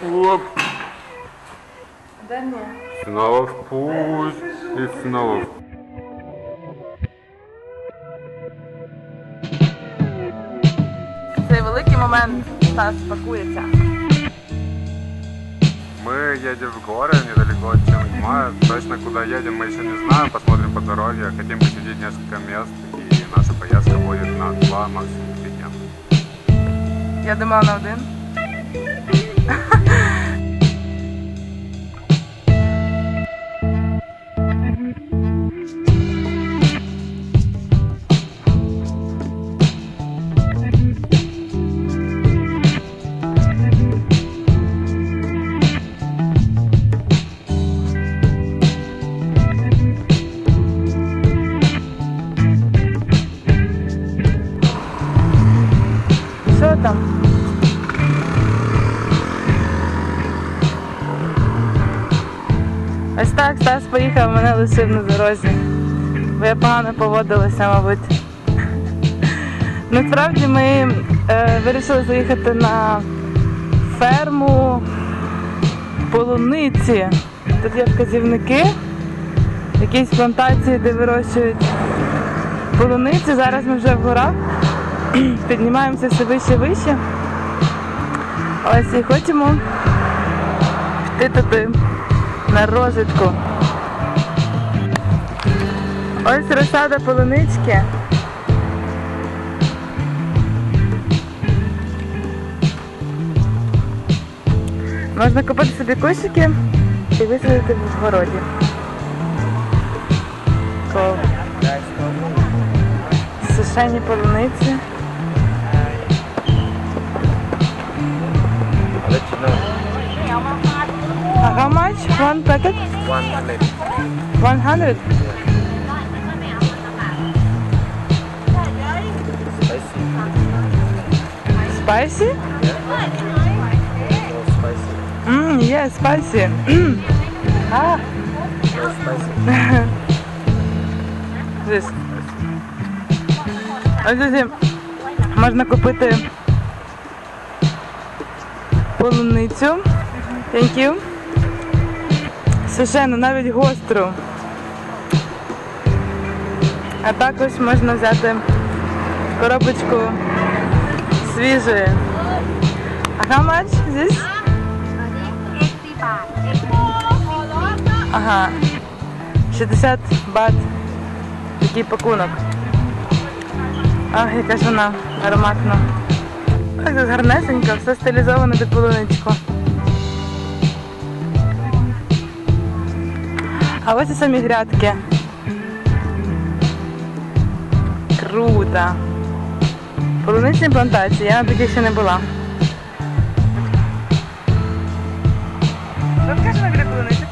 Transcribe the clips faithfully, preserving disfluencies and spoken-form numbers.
Оп. Да ні. Снова в путь и снова в... Цей великий момент Стас пакується. Мы едем в горы, недалеко от Чангма. Точно куда едем мы еще не знаем, посмотрим по дороге. Хотим посетить несколько мест, и наша поездка будет на два, максимум три дня. Я думала на один. Що там? Ось так Стас поїхав, мене лишив на дорозі. Бо я погано поводилася, мабуть. Насправді ми е, вирішили заїхати на ферму полуниці. Тут є вказівники, якісь плантації, де вирощують полуниці. Зараз ми вже в горах. Піднімаємося все вище і вище. Ось і хочемо піти туди на розвідку. Ось розсада полунички. Можна купити собі кущики і висадити в городі. Cool. Сушені полуниці. Uh, how much? One packet? one hundred. One hundred? Spicy. Spicy? No spicy. Mmm, yeah, spicy. Mm. Ah. No spicy. This. Ось тут можна купити полуницю. Thank you. Сушену, навіть гостру. А також можна взяти коробочку свіжої. А how much this? Ага. шістдесят бат. Такий пакунок. Ах, яка ж вона ароматна. Так тут гарнесенько, все стилізовано під полуничку. А ось і самі грядки. Круто! Полуничні плантації, я на таких ще не була. Розкажи нам біля полуничок.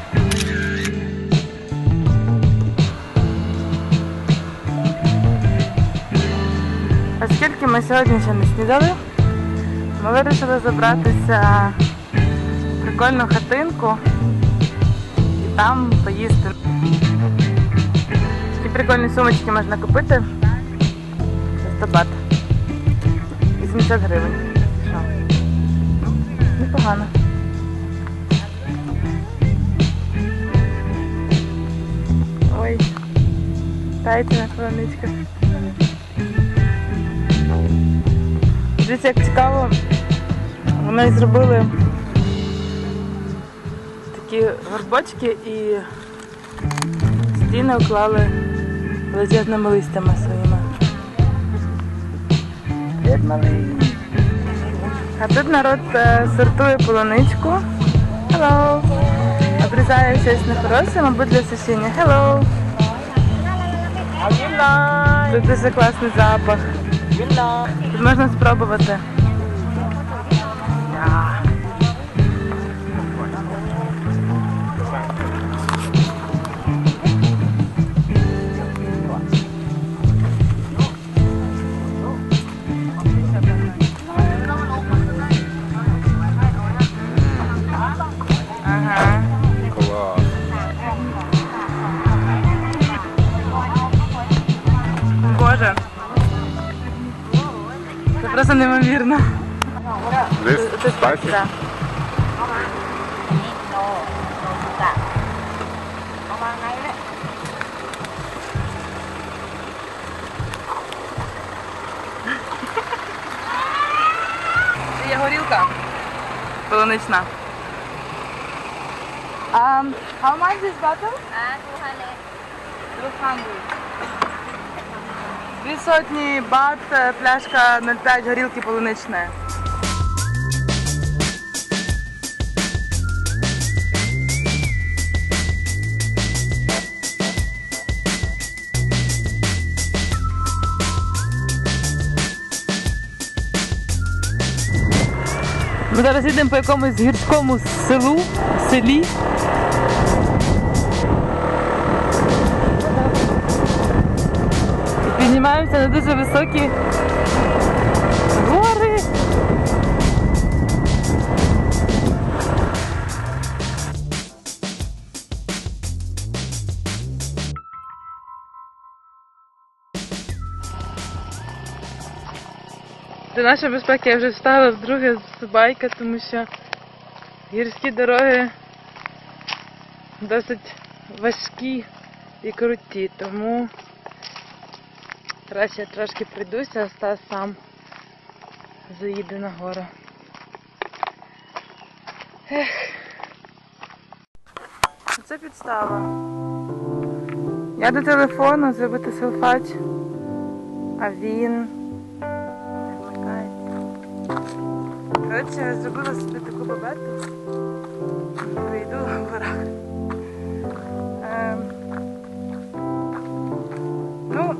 Оскільки ми сьогодні ще не снідали, ми вирішили забратися в прикольну хатинку і там поїсти. Такі прикольні сумочки можна купити за сто бат. вісімдесят гривень. Що? Непогано. Ой, тається на полуничках. Дивіться, як цікаво, вони зробили такі горбочки і стіни уклали величезними листями своїми. Привіт, малий! А тут народ сортує полуничку. Hello! Обрізає щось нехороше, мабуть, для сушіння. Hello! Тут дуже класний запах. Тут можна спробувати. Ага. Класс. Боже. Це просто неймовірно. This Це spicy? да. เอามาอันนี้กิโลโลสุกะเอามาไงเนี่ย Це є горілка полунична. Um, how much is bottle? อ่าดูฮะเล็ก двісті. Дві сотні бат, е, пляшка нуль п'ять горілки полуничної. Ми зараз їдемо по якомусь гірському селу, селі. І піднімаємося на дуже високі гори. Для нашої безпеки я вже встала вдруге з байка, тому що гірські дороги досить важкі і круті, тому краще я трошки пройдуся, а Стас сам заїде на гору. Ех. Це підстава. Я до телефону зробити селфач, а він... Коротше, я зробила собі таку бабету. Вийду в горах. Ем, ну,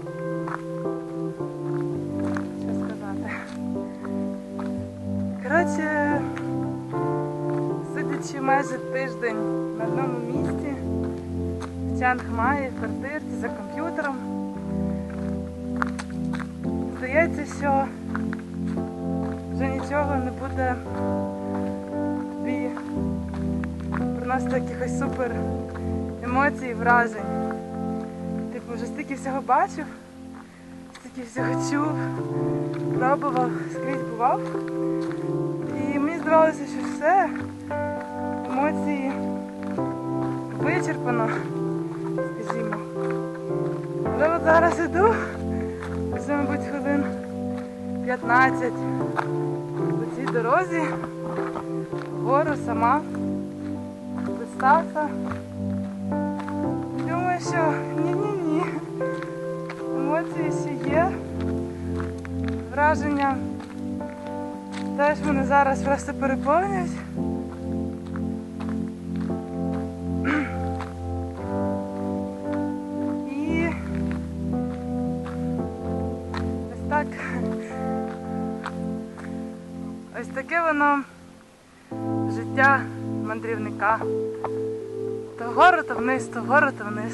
що сказати. Коротше, сидячи майже тиждень на одному місці, в Чангмаї, в квартирці, за комп'ютером, здається, що вже нічого не буде тобі приносити якихось супер емоцій, вражень. Типу, вже стільки всього бачив, стільки всього чув, пробував, скрізь бував. І мені здавалося, що все, емоції вичерпано, скажімо. Але от зараз іду, вже, мабуть, хвилин п'ятнадцять по цій дорозі, вгору сама, без Стаса. Думаю, що ні-ні-ні, емоції ще є, враження теж мене зараз просто переповнюють. І ось так. Ось таке воно життя мандрівника. То вгору, то вниз, то вгору, то вниз.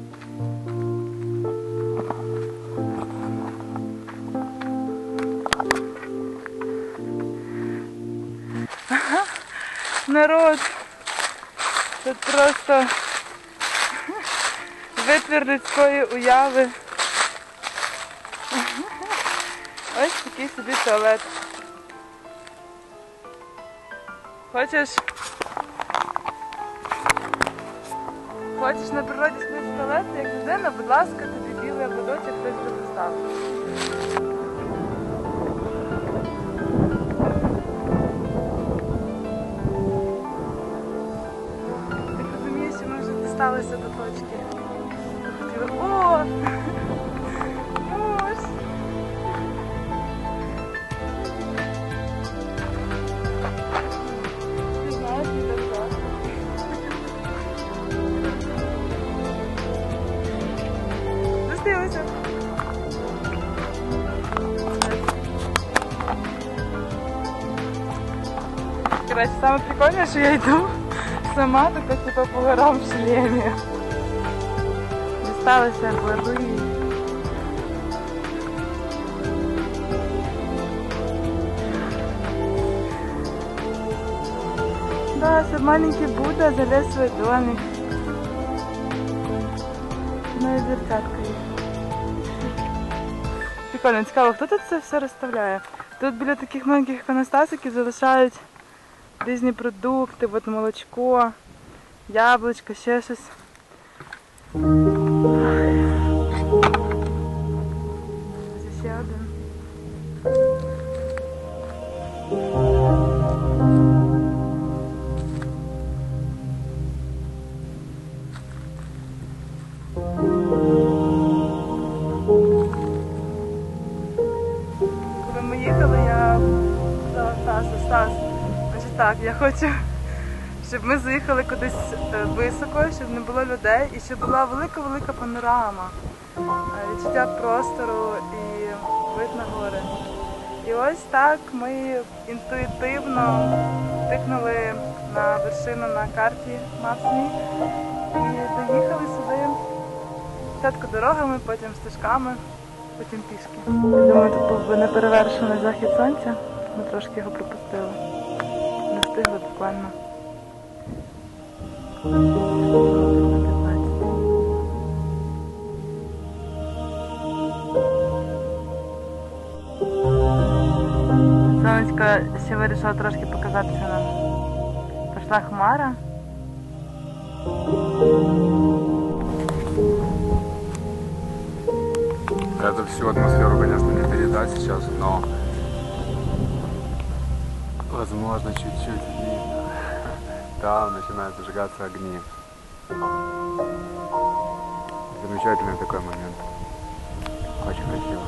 Народ, тут просто витвір людської уяви. Ось такий собі туалет. Хочеш? Хочеш на природі спити в туалет, як людина, будь ласка, тобі білий ободочок хтось предоставив. Так розумієш, що ми вже дісталися до точки. Хотіли... О! Ось! Ти знаєш, не так так. Зустрілися. Короче, саме прикольне, що я йду сама, така типу по горам в шлемі. Дісталася глави. Да, це маленький Будда залез в свій домик. Ну і зеркатка є. Прикольно, цікаво, хто тут це все розставляє? Тут біля таких маленьких іконостасиків залишають різні продукти, от молочко, яблучко, ще щось. Ось ще один. Коли ми їхали, я сказала Стасу, Стас, значить так, я хочу, щоб ми заїхали кудись е, високо, щоб не було людей і щоб була велика-велика панорама, е, відчуття простору і вид на гори. І ось так ми інтуїтивно тикнули на вершину на карті Мапсмі і доїхали сюди. Спочатку дорогами, потім стежками, потім пішки. Я думаю, тут був би неперевершений захід сонця. Ми трошки його пропустили. Не встигли буквально. Сонечко ще вирішила трошки показатися нам. Пішла хмара. Это всю атмосферу, конечно, не передать сейчас, но возможно чуть-чуть видно. Там начинают зажигаться огни. Замечательный такой момент. Очень красиво.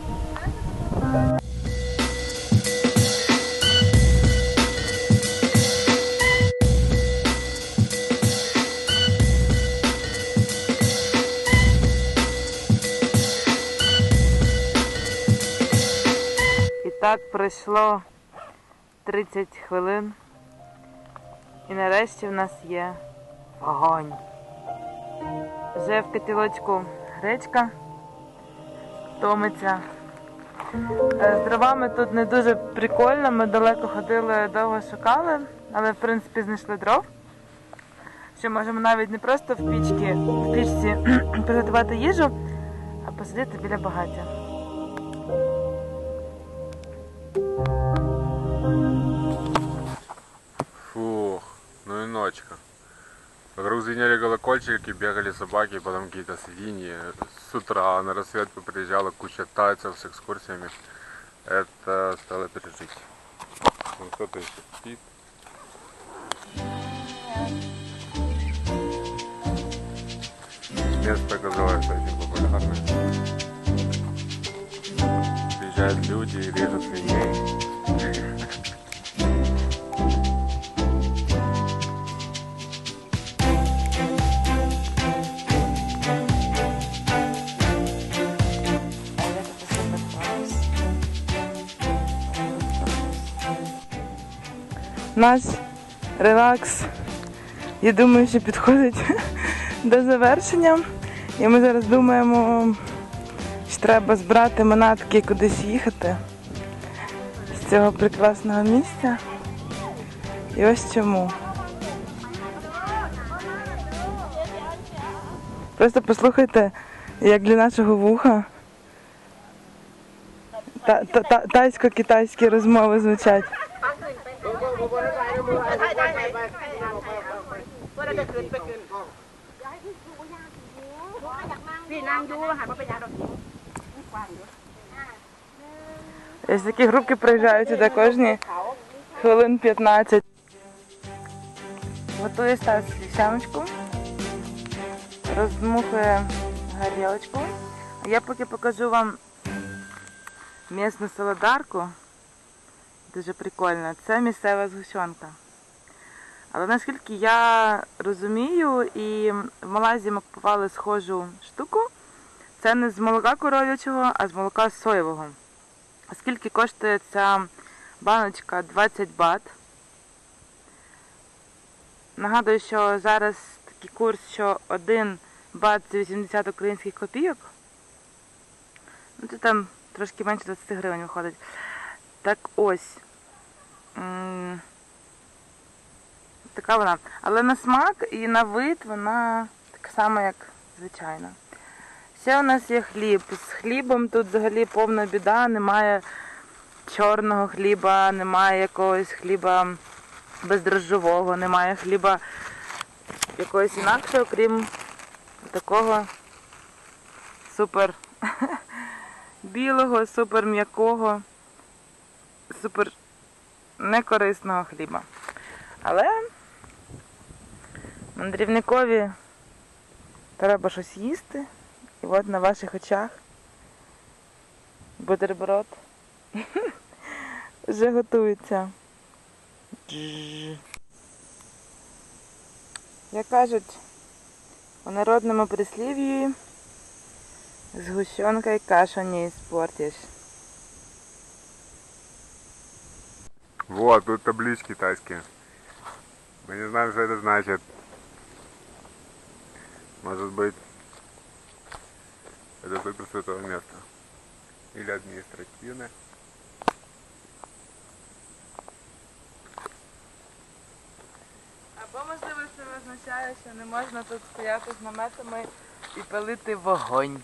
Так пройшло тридцять хвилин і нарешті в нас є вогонь. Вже в котілочку гречка томиться. З дровами тут не дуже прикольно, ми далеко ходили, довго шукали, але в принципі знайшли дров. Що можемо навіть не просто в пічці, в пічці приготувати їжу, а посидіти біля багаття. Фух, ну и ночка. Вокруг звенели колокольчики, бегали собаки, потом какие-то свиньи. С утра на рассвет приезжала куча тайцев с экскурсиями. Это стало пережить. Ну, кто-то еще спит. Место оказалось очень популярное. Приезжают люди и режут свиней. Наш релакс, я думаю, що підходить до завершення. І ми зараз думаємо, що треба збирати манатки і кудись їхати з цього прекрасного місця. І ось чому. Просто послухайте, як для нашого вуха та- та- та- тайсько-китайські розмови звучать. พี่นางยูหันมาไปยาดอก Ось такі групки приїжджають сюди кожні хвилин п'ятнадцять. Готує Стас сямочку, роздмухує горілочку. А я поки покажу вам місну солодарку. Дуже прикольно. Це місцева згущенка. Але наскільки я розумію, і в Малайзії ми купували схожу штуку, це не з молока коров'ячого, а з молока соєвого. Скільки коштує ця баночка? двадцять бат. Нагадую, що зараз такий курс, що один бат – це вісімдесят українських копійок. Ну, це там трошки менше двадцять гривень виходить. Так ось. М- Така вона. Але на смак і на вид вона така сама, як звичайна. Ще у нас є хліб. З хлібом тут взагалі повна біда. Немає чорного хліба, немає якогось хліба бездрожжового, немає хліба якогось інакшого, крім такого супер білого, супер м'якого, супер некорисного хліба. Але мандрівникові треба щось їсти. І от на ваших очах бутерброд вже готується. Дж. Як кажуть у народному прислів'ї, згущенкой кашу не испортишь. Вот, тут таблички тайские. Мы не знаем, что это значит. Может быть, это супер святое место. Или административное. Або, можливо, це означає, що не можна тут стояти з наметами і палити вогонь.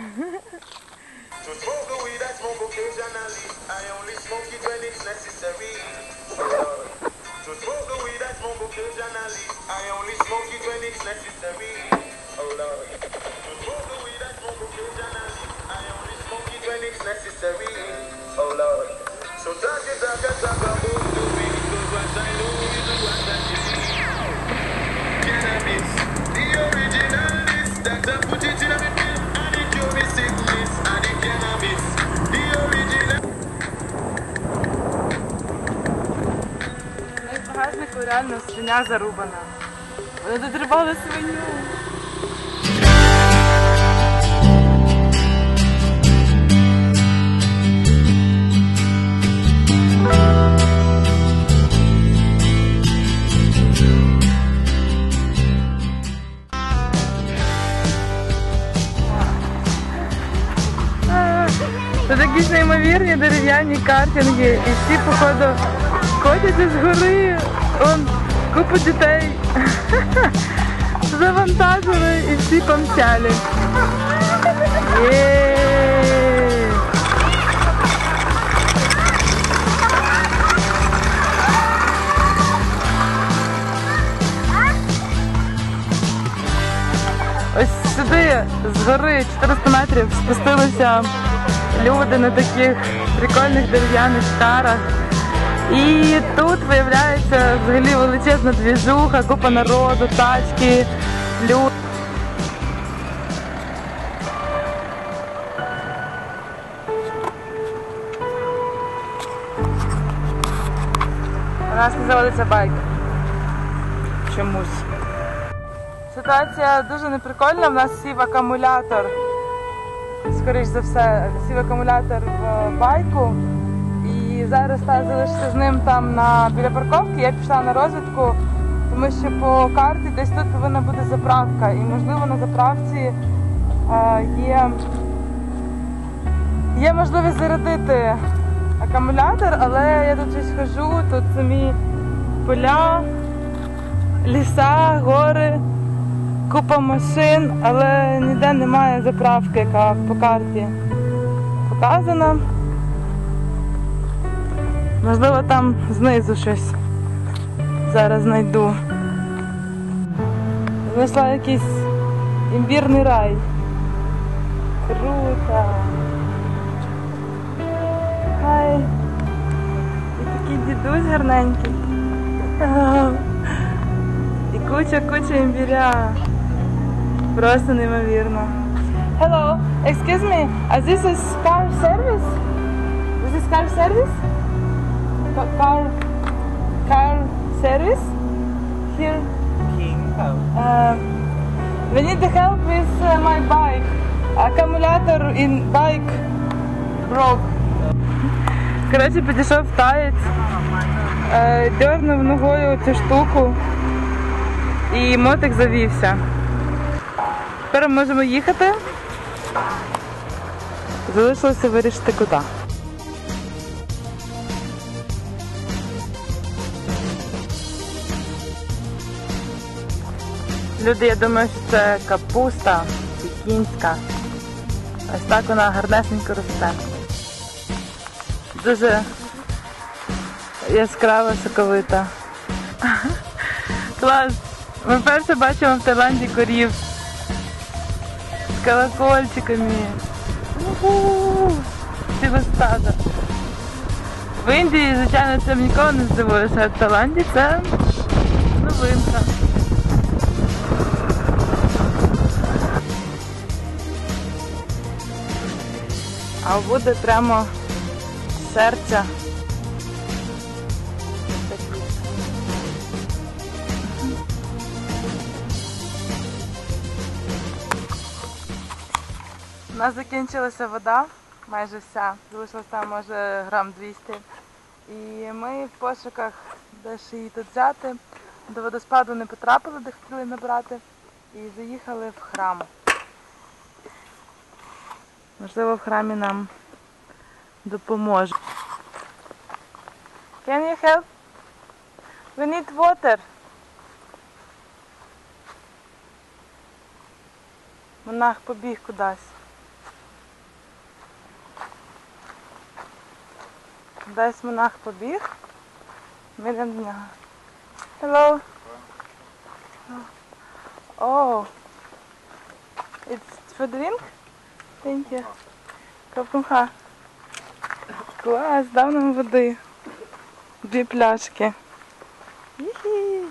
To smoke the weed, I smoke occasionally. I only smoke it when it's necessary. To smoke the weed, I smoke occasionally. I only smoke it when it's necessary. Oh Lord. To smoke the weed, I smoke occasionally. I only smoke it when it's necessary. Oh Lord. So talk it, talk it, talk about the weed. Cause what I know is the one that you see. Cannabis, the original list. Doctor put it in a pill and it cure me sickness. And the cannabis, the original. В багажнику реально свиня зарубана. Вони додривали свиню. Це якісь неймовірні дерев'яні картинги, і всі, походу, котяться з гори. Он купу дітей завантажили і всі помчали. Є! Ось сюди з гори чотириста метрів спустилися люди на таких прикольних дерев'яних тарах. І тут виявляється взагалі величезна двіжуха, купа народу, тачки, люди. У нас не заводиться байк. Чомусь. Ситуація дуже неприкольна, в нас сів акумулятор. Скоріш за все, сів акумулятор в байку. І зараз та залишився з ним там на, біля парковки. Я пішла на розвідку, тому що по карті десь тут повинна бути заправка. І можливо на заправці е, є, є можливість зарядити акумулятор, але я тут щось хожу, тут самі поля, ліса, гори, купа машин, але ніде немає заправки, яка по карті показана. Можливо, там знизу щось зараз знайду. Знайшла якийсь імбірний рай. Круто! Хай! І такий дідусь гарненький. І куча-куча імбіря. Просто неймовірно. Hello, excuse me, is this a car service? Is this car service? Car, car service here. Uh, we need the help with uh, my bike. Акумулятор in bike broke. Коротше, підійшов таєць, е, дьорнув ногою цю штуку і мотик завівся. Тепер ми можемо їхати. Залишилося вирішити куди. Люди, я думаю, що це капуста пекінська. Ось так вона гарнесенько росте. Дуже яскрава, соковита. Клас! Ми вперше бачимо в Таїланді корів з колокольчиками. Уху! Ціле стадо. В Індії, звичайно, цим ніколи не здивуєшся, а в Таїланді це новинка. А буде прямо серця. У нас закінчилася вода, майже вся, залишилося там може грам двісті. І ми в пошуках, де ж її тут взяти, до водоспаду не потрапили, де хотіли набрати, і заїхали в храм. Можливо, в храмі нам допоможе. Can you help? We need water. Монах побіг кудись. Десь монах побіг. Ми йдемо до нього. Hello. Oh. It's for drink? Thank you. Капунха. Клас, дав нам води. Дві пляшки. Хі-хі.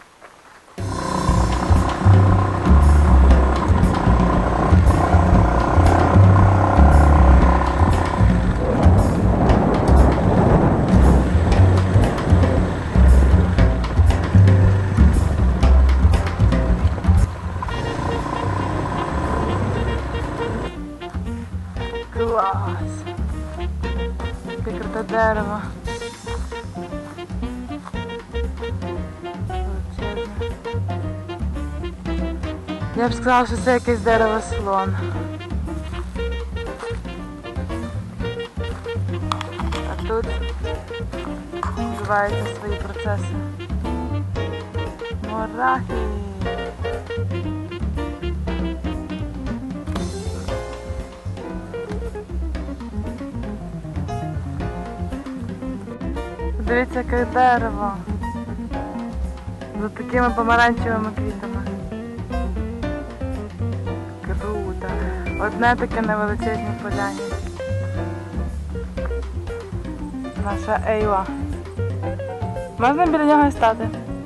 Клас! Яке круте дерево. Величезне. Я б сказала, що це якесь дерево слон. А тут відбуваються свої процеси. Мурахи! Дивіться, яке дерево. З такими помаранчевими квітами. Круто. Одне таке на величезній поляні. Наша Ейва. Можна біля нього і стати?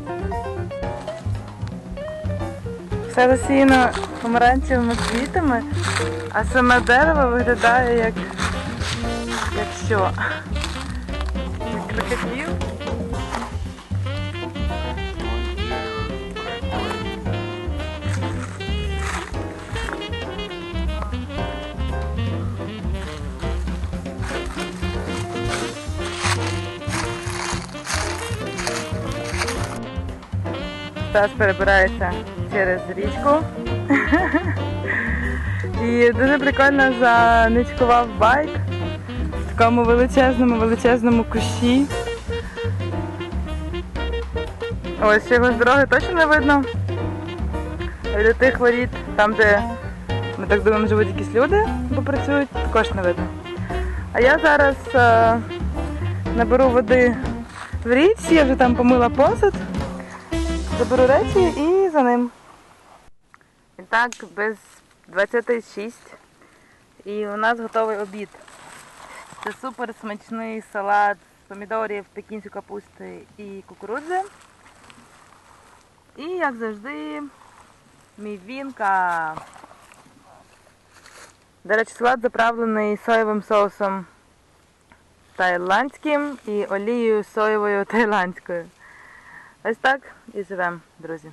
Все засіяно помаранчевими квітами, а саме дерево виглядає як... як що? Крокодил. Стас перебирається через річку. І дуже прикольно заничкував байк в такому величезному, величезному кущі. Ось його з дороги точно не видно. І до тих воріт, там де, ми так думаємо, живуть якісь люди, бо працюють, також не видно. А я зараз е, наберу води в річці, я вже там помила посуд, заберу речі і за ним. І так, без двадцяти шість. І у нас готовий обід. Це супер смачний салат з помідорів, пекінської капусти і кукурудзи. І, як завжди, мій вінка. До речі, салат заправлений соєвим соусом тайландським і олією соєвою тайландською. Ось так і живемо, друзі.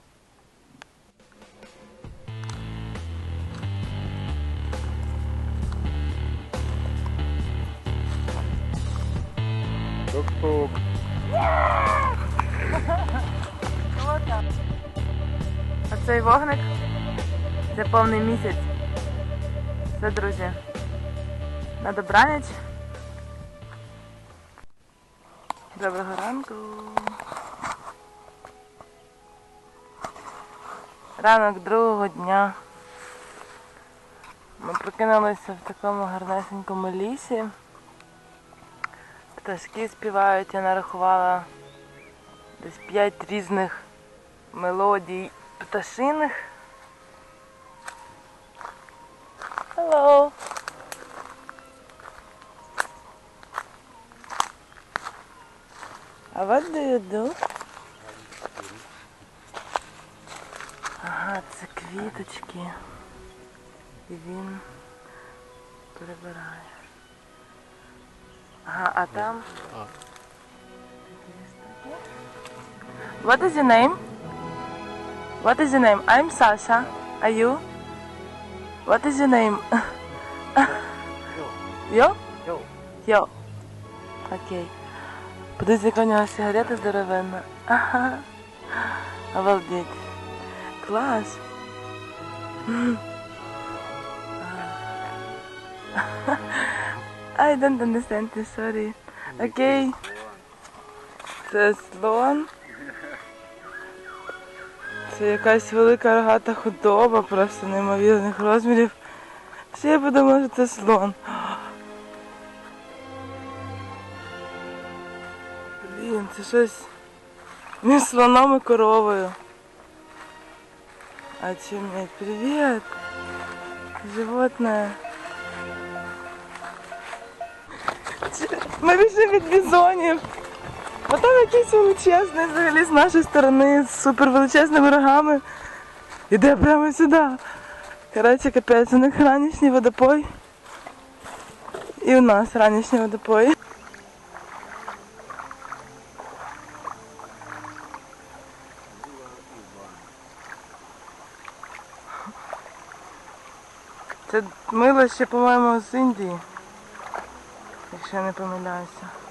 Тук-тук. А цей вогник – це повний місяць. Все, друзі, на добраніч. Доброго ранку. Ранок другого дня. Ми прокинулися в такому гарнесенькому лісі. Пташки співають, я нарахувала десь п'ять різних мелодій пташиних. Hello! А what do you do? Ага, це квіточки. І він перебирає. Ага, а там... What is your name? What is your name? I'm Sasha. Are you? What is your name? Yo? Yo. Yo. Окей. Подивіться, яка у нього сигарета здоровенна. Ага. Обалдеть. Клас. I don't understand this, sorry. Окей. Це слон. Це якась велика рогата худоба, просто неймовірних розмірів. Ще я подумала, що це слон. Блін, це щось між слоном і коровою. А чим? Привіт! Животне. Ми пішли від бізонів. А там якийсь величезний взагалі з нашої сторони, з супер величезними рогами. Іде прямо сюди. Коротше, капець, у них ранішній водопой. І у нас ранішній водопой. Це мило ще, по-моєму, з Індії, якщо я не помиляюся.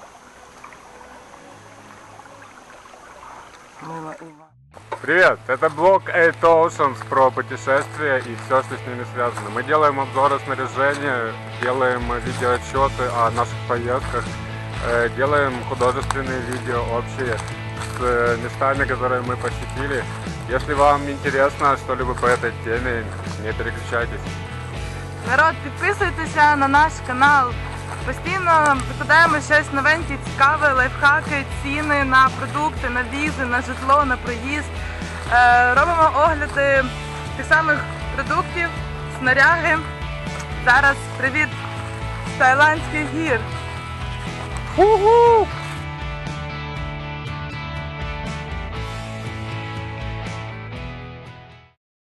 Мыло Ива. Привет, это блог Eight Oceans про путешествия и все, что с ними связано. Мы делаем обзоры снаряжения, делаем видеоотчеты о наших поездках, э, делаем художественные видео общие с местами, которые мы посетили. Если вам интересно что-либо по этой теме, не переключайтесь. Народ, підписуйтеся на наш канал. Постійно викладаємо щось новеньке, цікаве, лайфхаки, ціни на продукти, на візи, на житло, на проїзд. Е, робимо огляди тих самих продуктів, снаряги. Зараз привіт з Таїландських гір. Уху!